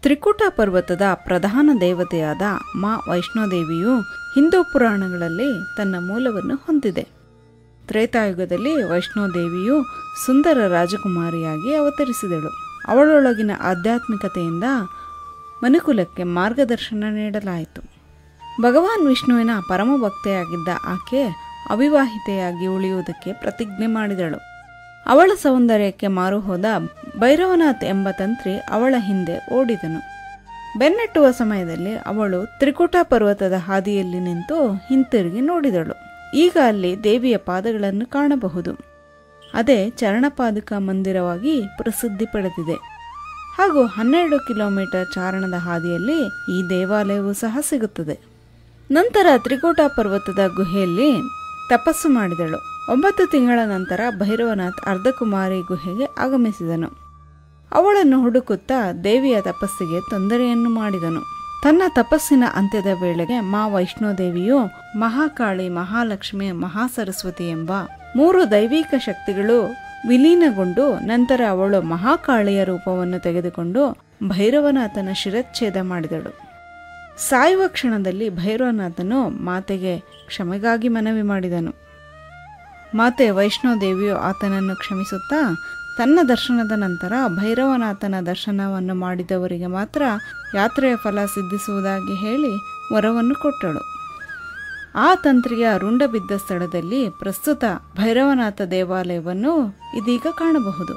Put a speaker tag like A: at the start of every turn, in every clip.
A: ತ್ರಿಕೂಟ ಪರ್ವತದ ಪ್ರಧಾನ ದೇವತೆಯಾದ ಮಾ ವೈಷ್ಣೋದೇವಿಯು ಹಿಂದೂ ಪುರಾಣಗಳಲ್ಲಿ ತನ್ನ ಮೂಲವನ್ನು ಹೊಂದಿದೆ. ತ್ರೇತಾಯುಗದಲ್ಲಿ ವೈಷ್ಣೋದೇವಿಯು ಸುಂದರ ರಾಜಕುಮಾರಿಯಾಗಿ ಅವತರಿಸಿದಳು. ಅವಳೊಳಗಿನ ಆಧ್ಯಾತ್ಮಿಕತೆಯಿಂದ ಮನುಕುಲಕ್ಕೆ ಮಾರ್ಗದರ್ಶನ ನೀಡಲಾಯಿತು. ಭಗವಾನ್ ವಿಷ್ಣುವಿನ ಪರಮ ಭಕ್ತೆಯಾಗಿದ್ದ ಆಕೆ ಅವಿವಾಹಿತೆಯಾಗಿ ಉಳಿಯುವುದಕ್ಕೆ ಪ್ರತಿಜ್ಞೆ ಮಾಡಿದಳು. ಅವಳ ಸೌಂದರ್ಯಕ್ಕೆ ಮಾರು ಹೋದ ಭೈರವನಾಥ್ ಎಂಬ ತಂತ್ರಿ ಅವಳ ಹಿಂದೆ ಓಡಿದನು. ಬೆನ್ನಟ್ಟುವ ಸಮಯದಲ್ಲಿ ಅವಳು ತ್ರಿಕೂಟ ಪರ್ವತದ ಹಾದಿಯಲ್ಲಿ ನಿಂತು ಹಿಂತಿರುಗಿ ನೋಡಿದಳು. ಈಗ ಅಲ್ಲಿ ದೇವಿಯ ಪಾದಗಳನ್ನು ಕಾಣಬಹುದು. ಅದೇ ಚರಣಪಾದುಕಾ ಮಂದಿರವಾಗಿ ಪ್ರಸಿದ್ಧಿ ಪಡೆದಿದೆ. ಹಾಗೂ 12 ಕಿಲೋಮೀಟರ್ ಚಾರಣದ ಹಾದಿಯಲ್ಲಿ ಈ ದೇವಾಲಯವೂ ಸಹ ಸಿಗುತ್ತದೆ. ನಂತರ ತ್ರಿಕೂಟ ಪರ್ವತದ ಗುಹೆಯಲ್ಲಿ ತಪಸ್ಸು ಮಾಡಿದಳು. 9 ತಿಂಗಳ ನಂತರ ಭೈರವನಾಥ್ ಅರ್ಧಕುಮಾರಿ ಗುಹೆಗೆ ಆಗಮಿಸಿದನು. ಅವಳನ್ನು ಹುಡುಕುತ್ತಾ ದೇವಿಯ ತಪಸ್ಸಿಗೆ ತೊಂದರೆಯನ್ನು ಮಾಡಿದನು. ತನ್ನ ತಪಸ್ಸಿನ ಅಂತ್ಯದ ವೇಳೆಗೆ ಮಾ ವೈಷ್ಣೋದೇವಿಯು ಮಹಾಕಾಳಿ, ಮಹಾಲಕ್ಷ್ಮಿ, ಮಹಾಸರಸ್ವತಿ ಎಂಬ 3 ದೈವಿಕ ಶಕ್ತಿಗಳು ವಿಲೀನಗೊಂಡು ನಂತರ ಅವಳು ಮಹಾಕಾಳಿಯ ರೂಪವನ್ನು ತೆಗೆದುಕೊಂಡು ಭೈರವನಾಥನ ಶಿರಚ್ಛೇದ ಮಾಡಿದಳು. ಸಾಯುವ ಕ್ಷಣದಲ್ಲಿ ಭೈರವನಾಥನು ಮಾತೆಗೆ ಕ್ಷಮೆಗಾಗಿ ಮನವಿ ಮಾಡಿದನು. ಮಾತೆ ವೈಷ್ಣೋದೇವಿಯು ಆತನನ್ನು ಕ್ಷಮಿಸುತ್ತಾ ತನ್ನ ದರ್ಶನದ ನಂತರ ಭೈರವನಾಥನ ದರ್ಶನವನ್ನು ಮಾಡಿದವರಿಗೆ ಮಾತ್ರ ಯಾತ್ರೆಯ ಫಲ ಸಿದ್ಧಿಸುವುದಾಗಿ ಹೇಳಿ ವರವನ್ನು ಕೊಟ್ಟಳು. ಆ ತಂತ್ರಿಯ ರುಂಡ ಬಿದ್ದ ಸ್ಥಳದಲ್ಲಿ ಪ್ರಸ್ತುತ ಭೈರವನಾಥ ದೇವಾಲಯವನ್ನು ಇದೀಗ ಕಾಣಬಹುದು.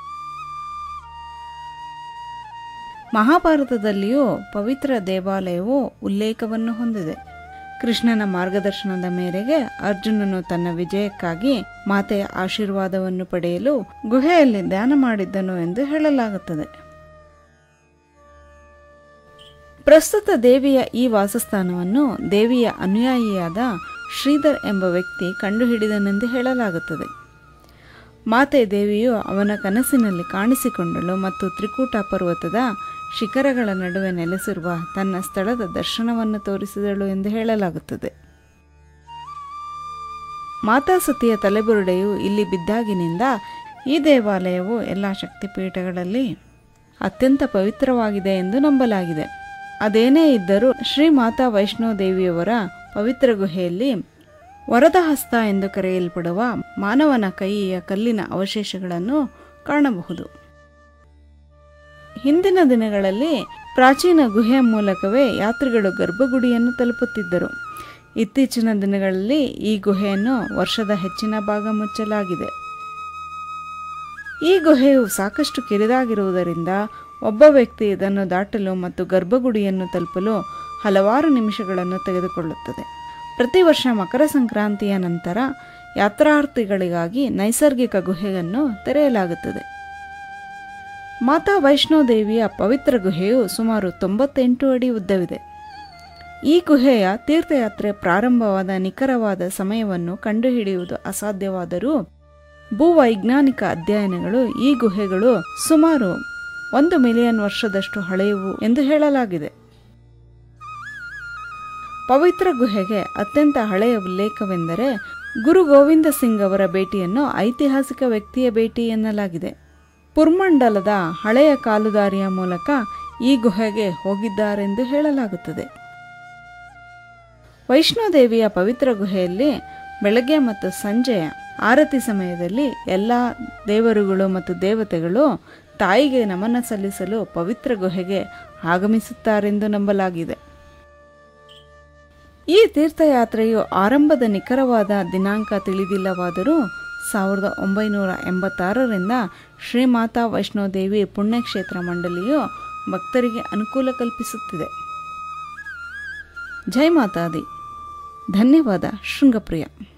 A: ಮಹಾಭಾರತದಲ್ಲಿಯೂ ಪವಿತ್ರ ದೇವಾಲಯವು ಉಲ್ಲೇಖವನ್ನು ಹೊಂದಿದೆ. ಕೃಷ್ಣನ ಮಾರ್ಗದರ್ಶನದ ಮೇರೆಗೆ ಅರ್ಜುನನು ತನ್ನ ವಿಜಯಕ್ಕಾಗಿ ಮಾತೆಯ ಆಶೀರ್ವಾದವನ್ನು ಪಡೆಯಲು ಗುಹೆಯಲ್ಲಿ ಧ್ಯಾನ ಮಾಡಿದ್ದನು ಎಂದು ಹೇಳಲಾಗುತ್ತದೆ. ಪ್ರಸ್ತುತ ದೇವಿಯ ಈ ವಾಸಸ್ಥಾನವನ್ನು ದೇವಿಯ ಅನುಯಾಯಿಯಾದ ಶ್ರೀಧರ್ ಎಂಬ ವ್ಯಕ್ತಿ ಕಂಡುಹಿಡಿದನೆಂದು ಹೇಳಲಾಗುತ್ತದೆ. ಮಾತೆ ದೇವಿಯು ಅವನ ಕನಸಿನಲ್ಲಿ ಕಾಣಿಸಿಕೊಂಡಳು ಮತ್ತು ತ್ರಿಕೂಟ ಪರ್ವತದ ಶಿಖರಗಳ ನಡುವೆ ನೆಲೆಸಿರುವ ತನ್ನ ಸ್ಥಳದ ದರ್ಶನವನ್ನು ತೋರಿಸಿದಳು ಎಂದು ಹೇಳಲಾಗುತ್ತದೆ. ಮಾತಾ ಸತಿಯ ತಲೆಬುರುಡೆಯು ಇಲ್ಲಿ ಬಿದ್ದಾಗಿನಿಂದ ಈ ದೇವಾಲಯವು ಎಲ್ಲ ಶಕ್ತಿಪೀಠಗಳಲ್ಲಿ ಅತ್ಯಂತ ಪವಿತ್ರವಾಗಿದೆ ಎಂದು ನಂಬಲಾಗಿದೆ. ಅದೇನೇ ಇದ್ದರೂ ಶ್ರೀ ಮಾತಾ ವೈಷ್ಣೋದೇವಿಯವರ ಪವಿತ್ರ ಗುಹೆಯಲ್ಲಿ ವರದಹಸ್ತ ಎಂದು ಕರೆಯಲ್ಪಡುವ ಮಾನವನ ಕೈಯ ಕಲ್ಲಿನ ಅವಶೇಷಗಳನ್ನು ಕಾಣಬಹುದು. ಹಿಂದಿನ ದಿನಗಳಲ್ಲಿ ಪ್ರಾಚೀನ ಗುಹೆಯ ಮೂಲಕವೇ ಯಾತ್ರಿಗಳು ಗರ್ಭಗುಡಿಯನ್ನು ತಲುಪುತ್ತಿದ್ದರು. ಇತ್ತೀಚಿನ ದಿನಗಳಲ್ಲಿ ಈ ಗುಹೆಯನ್ನು ವರ್ಷದ ಹೆಚ್ಚಿನ ಭಾಗ ಮುಚ್ಚಲಾಗಿದೆ. ಈ ಗುಹೆಯು ಸಾಕಷ್ಟು ಕಿರಿದಾಗಿರುವುದರಿಂದ ಒಬ್ಬ ವ್ಯಕ್ತಿ ಇದನ್ನು ದಾಟಲು ಮತ್ತು ಗರ್ಭಗುಡಿಯನ್ನು ತಲುಪಲು ಹಲವಾರು ನಿಮಿಷಗಳನ್ನು ತೆಗೆದುಕೊಳ್ಳುತ್ತದೆ. ಪ್ರತಿ ವರ್ಷ ಮಕರ ಸಂಕ್ರಾಂತಿಯ ನಂತರ ಯಾತ್ರಾರ್ಥಿಗಳಿಗಾಗಿ ನೈಸರ್ಗಿಕ ಗುಹೆಯನ್ನು ತೆರೆಯಲಾಗುತ್ತದೆ. ಮಾತಾ ವೈಷ್ಣೋದೇವಿಯ ಪವಿತ್ರ ಗುಹೆಯು ಸುಮಾರು 98 ಅಡಿ ಉದ್ದವಿದೆ. ಈ ಗುಹೆಯ ತೀರ್ಥಯಾತ್ರೆ ಪ್ರಾರಂಭವಾದ ನಿಖರವಾದ ಸಮಯವನ್ನು ಕಂಡುಹಿಡಿಯುವುದು ಅಸಾಧ್ಯವಾದರೂ ಭೂವೈಜ್ಞಾನಿಕ ಅಧ್ಯಯನಗಳು ಈ ಗುಹೆಗಳು ಸುಮಾರು 1 ಮಿಲಿಯನ್ ವರ್ಷದಷ್ಟು ಹಳೆಯವು ಎಂದು ಹೇಳಲಾಗಿದೆ. ಪವಿತ್ರ ಗುಹೆಗೆ ಅತ್ಯಂತ ಹಳೆಯ ಉಲ್ಲೇಖವೆಂದರೆ ಗುರು ಗೋವಿಂದ ಸಿಂಗ್ ಅವರ ಭೇಟಿಯನ್ನು ಐತಿಹಾಸಿಕ ವ್ಯಕ್ತಿಯ ಭೇಟಿ ಎನ್ನಲಾಗಿದೆ. ಪುರ್ಮಂಡಲದ ಹಳೆಯ ಕಾಲುದಾರಿಯ ಮೂಲಕ ಈ ಗುಹೆಗೆ ಹೋಗಿದ್ದಾರೆಂದು ಹೇಳಲಾಗುತ್ತದೆ. ವೈಷ್ಣೋದೇವಿಯ ಪವಿತ್ರ ಗುಹೆಯಲ್ಲಿ ಬೆಳಗ್ಗೆ ಮತ್ತು ಸಂಜೆಯ ಆರತಿ ಸಮಯದಲ್ಲಿ ಎಲ್ಲ ದೇವರುಗಳು ಮತ್ತು ದೇವತೆಗಳು ತಾಯಿಗೆ ನಮನ ಸಲ್ಲಿಸಲು ಪವಿತ್ರ ಗುಹೆಗೆ ಆಗಮಿಸುತ್ತಾರೆಂದು ನಂಬಲಾಗಿದೆ. ಈ ತೀರ್ಥಯಾತ್ರೆಯು ಆರಂಭದ ನಿಖರವಾದ ದಿನಾಂಕ ತಿಳಿದಿಲ್ಲವಾದರೂ 1986ರಿಂದ ಶ್ರೀ ಮಾತಾ ವೈಷ್ಣೋದೇವಿ ಪುಣ್ಯಕ್ಷೇತ್ರ ಮಂಡಳಿಯು ಭಕ್ತರಿಗೆ ಅನುಕೂಲ ಕಲ್ಪಿಸುತ್ತಿದೆ. ಜೈ ಮಾತಾದಿ. ಧನ್ಯವಾದ ಶೃಂಗಪ್ರಿಯ.